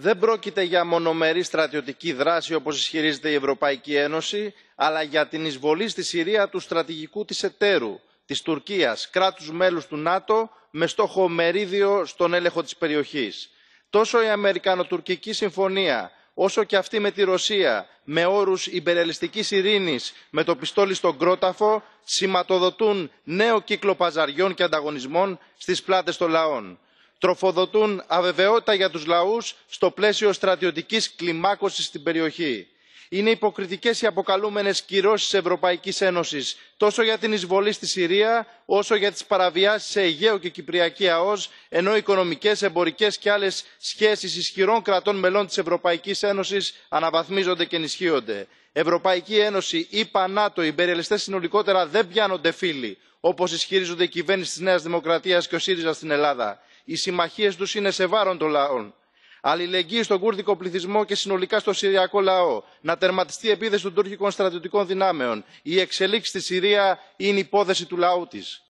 Δεν πρόκειται για μονομερή στρατιωτική δράση όπως ισχυρίζεται η Ευρωπαϊκή Ένωση, αλλά για την εισβολή στη Συρία του στρατηγικού της εταίρου, της Τουρκίας, κράτους μέλους του ΝΑΤΟ, με στόχο μερίδιο στον έλεγχο της περιοχής. Τόσο η Αμερικανοτουρκική συμφωνία, όσο και αυτή με τη Ρωσία, με όρους ιμπεριαλιστικής ειρήνης με το πιστόλι στον κρόταφο, σηματοδοτούν νέο κύκλο παζαριών και ανταγωνισμών στις πλάτες των λαών. Τροφοδοτούν αβεβαιότητα για τους λαούς στο πλαίσιο στρατιωτικής κλιμάκωσης στην περιοχή. Είναι υποκριτικές οι αποκαλούμενες κυρώσεις της Ευρωπαϊκής Ένωσης τόσο για την εισβολή στη Συρία όσο για τις παραβιάσεις σε Αιγαίο και Κυπριακή ΑΟΣ, ενώ οικονομικές, εμπορικές και άλλες σχέσεις ισχυρών κρατών μελών της Ευρωπαϊκής Ένωσης αναβαθμίζονται και ενισχύονται. Ευρωπαϊκή Ένωση, ΗΠΑ, ΝΑΤΟ, οι ιμπεριαλιστές συνολικότερα δεν πιάνονται φίλοι, όπως ισχυρίζονται η κυβέρνηση της Νέας Δημοκρατίας και ο ΣΥΡΙΖΑ στην Ελλάδα. Οι συμμαχίες τους είναι σε βάρος των λαών. Αλληλεγγύη στον κούρδικο πληθυσμό και συνολικά στο συριακό λαό. Να τερματιστεί η επίθεση των τουρκικών στρατιωτικών δυνάμεων. Οι εξελίξεις στη Συρία είναι υπόθεση του λαού της.